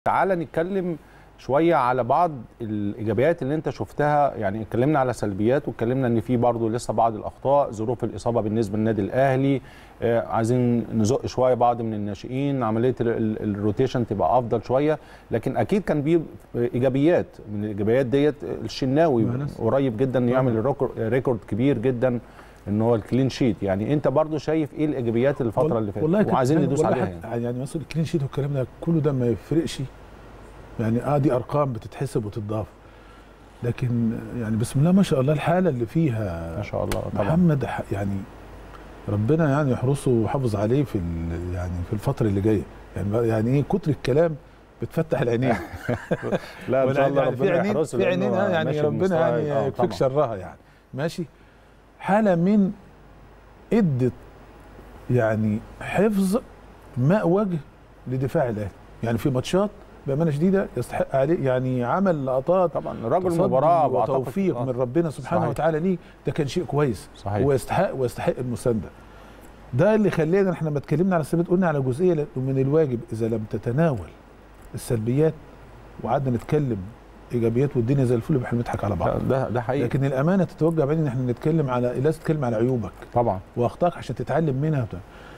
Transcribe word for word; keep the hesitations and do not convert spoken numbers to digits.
تعال نتكلم شويه على بعض الايجابيات اللي انت شفتها. يعني اتكلمنا على سلبيات واتكلمنا ان في برضه لسه بعض الاخطاء، ظروف الاصابه بالنسبه للنادي الاهلي، آه عايزين نزق شويه بعض من الناشئين، عمليه الروتيشن تبقى افضل شويه. لكن اكيد كان في ايجابيات. من الايجابيات ديت الشناوي قريب جدا يعمل ريكورد كبير جدا ان هو الكلين شيت. يعني انت برضو شايف ايه الايجابيات الفتره اللي فاتت وعايزين ندوس عليها؟ يعني يعني مثلا الكلين شيت والكلام ده كله ده ما يفرقش. يعني اه دي ارقام بتتحسب وتضاف، لكن يعني بسم الله ما شاء الله الحاله اللي فيها ما شاء الله طبعا محمد، يعني ربنا يعني يحرسه ويحافظ عليه في يعني في الفتره اللي جايه. يعني يعني ايه كتر الكلام بتفتح العينين. لا ان شاء الله يعني ربنا يحرسه في عينين يعني ربنا يعني يكفيك شرها يعني ماشي. حاله من ادت يعني حفظ ماء وجه لدفاع الاهلي. يعني في ماتشات بامانه شديده يستحق عليه، يعني عمل لقطات طبعا رجل مباراه وتوفيق من ربنا سبحانه صحيح. وتعالى ليه، ده كان شيء كويس صحيح. ويستحق ويستحق المسانده. ده اللي خلينا احنا لما اتكلمنا على السلبيات قلنا على جزئيه من الواجب اذا لم تتناول السلبيات وقعدنا نتكلم ايجابيات والدنيا زي الفل احنا بنضحك على بعض. ده ده حقيقي. لكن الامانه تتوجه بعدين ان احنا نتكلم على لازم تتكلم على عيوبك طبعا واخطائك عشان تتعلم منها.